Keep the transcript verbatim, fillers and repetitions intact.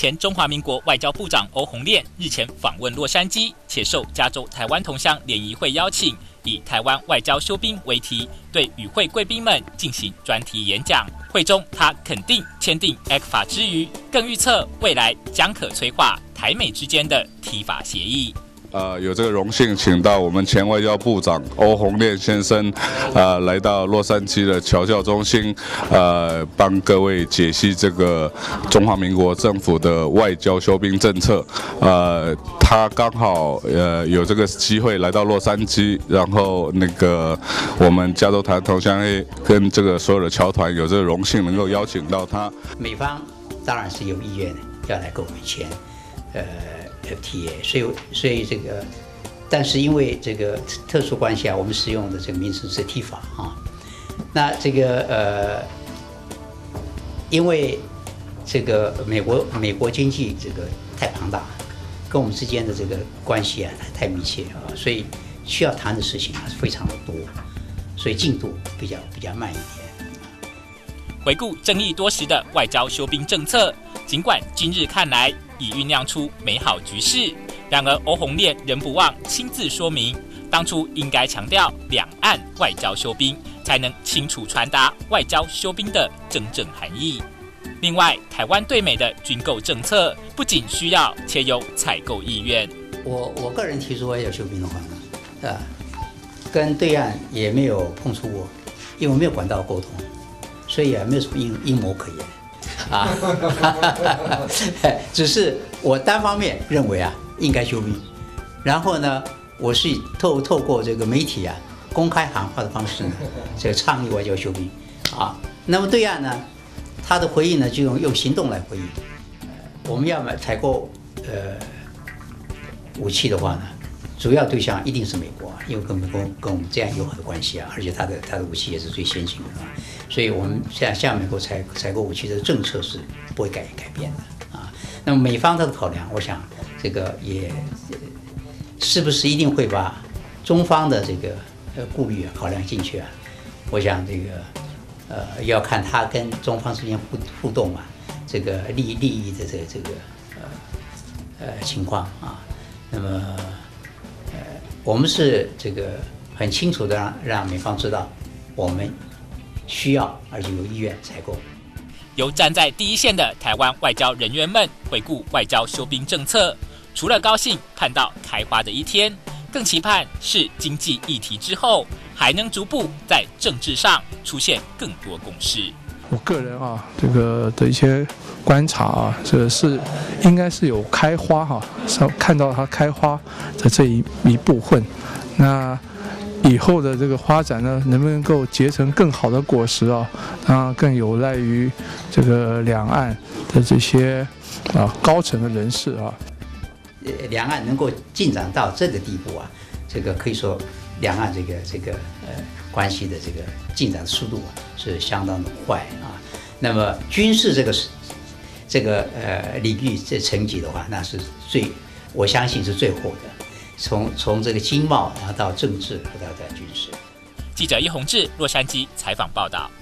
前中华民国外交部长欧鸿烈日前访问洛杉矶，且受加州台湾同乡联谊会邀请，以台湾外交休兵为题，对与会贵宾们进行专题演讲。会中，他肯定签订 A C F A 之余，更预测未来将可催化台美之间的 T 法协议。 呃，有这个荣幸，请到我们前外交部长欧鸿烈先生，呃，来到洛杉矶的侨教中心，呃，帮各位解析这个中华民国政府的外交休兵政策。呃，他刚好呃有这个机会来到洛杉矶，然后那个我们加州台湾同乡会跟这个所有的侨团有这个荣幸能够邀请到他。 美方当然是有意愿要来跟我们签，呃。F T A， 所以所以这个，但是因为这个特殊关系啊，我们使用的这个名称是 T 法啊。那这个呃，因为这个美国美国经济这个太庞大，跟我们之间的这个关系啊太密切啊，所以需要谈的事情啊非常的多，所以进度比较比较慢一点。 回顾争议多时的外交休兵政策，尽管今日看来已酝酿出美好局势，然而欧鸿烈仍不忘亲自说明，当初应该强调两岸外交休兵，才能清楚传达外交休兵的真正含义。另外，台湾对美的军购政策不仅需要，且有采购意愿。 我我个人提出外交休兵的话呢，啊，跟对岸也没有碰触过，因为没有管道沟通，所以啊，没有什么阴阴谋可言。啊，只是我单方面认为啊，应该休兵。然后呢，我是透透过这个媒体啊，公开喊话的方式呢，这个倡议外交休兵。啊，那么对岸呢，他的回应呢，就用用行动来回应。呃，我们要买采购呃武器的话呢，主要对象一定是美国，因为跟美国跟我们这样友好的关系啊，而且他的他的武器也是最先进的啊。所以我们现在向美国采采购武器的政策是不会改改变的啊。那么美方它的考量，我想这个也是不是一定会把中方的这个呃顾虑啊考量进去啊？我想这个呃要看他跟中方之间互互动啊，这个利利益的这个这个呃呃情况啊。那么呃我们是这个很清楚的让让美方知道我们需要而且有意愿采购。 由站在第一线的台湾外交人员们回顾外交休兵政策，除了高兴盼到开花的一天，更期盼是经济议题之后，还能逐步在政治上出现更多共识。 我个人啊，这个的一些观察啊，这个是应该是有开花哈、啊，看到它开花的这一一部分。那以后的这个发展呢，能不能够结成更好的果实啊？当然更有赖于这个两岸的这些啊高层的人士啊。 两岸能够进展到这个地步啊，这个可以说两岸这个这个呃关系的这个进展速度啊是相当的快啊。那么军事这个这个呃领域这层级的话，那是最我相信是最后的。从从这个经贸啊到政治，到到军事。 记者叶宏志，洛杉矶采访报道。